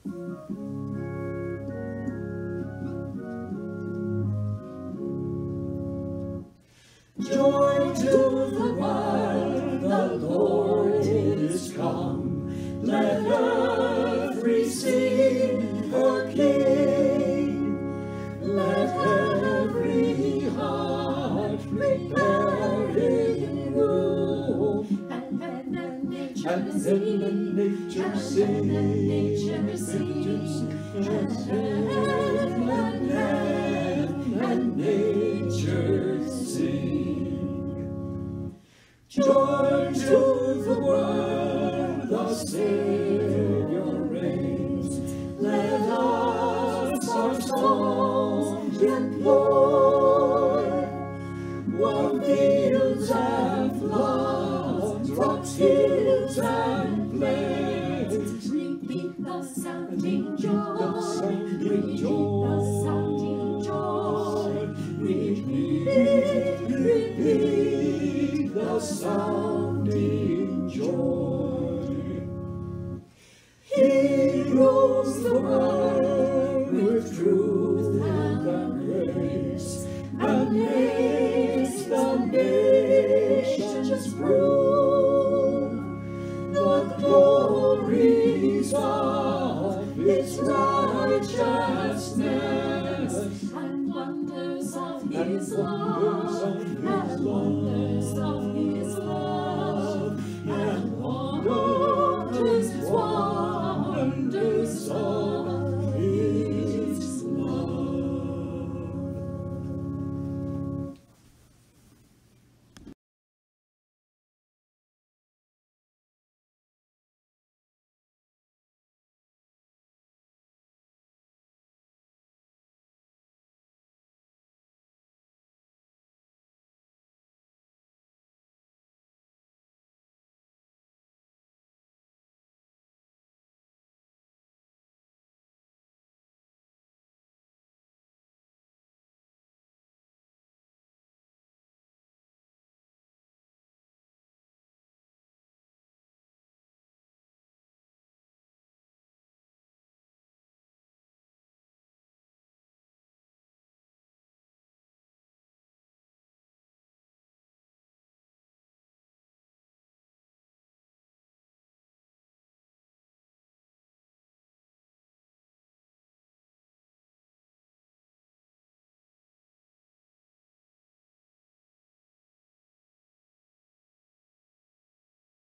Joy to the world, the Lord is come. Let earth receive her King. Let every heart prepare Him room. And let nature sing. And let nature sing. And nature sing. Joy to the world, the Savior reigns. Let us our songs employ. Warm fields and floods, rocks, hills and plains, repeat the sounding joy. Repeat the sounding joy. Repeat the sounding joy. He rules the world with truth and grace, and makes the nations prove the glories of His righteousness and wonders of His love.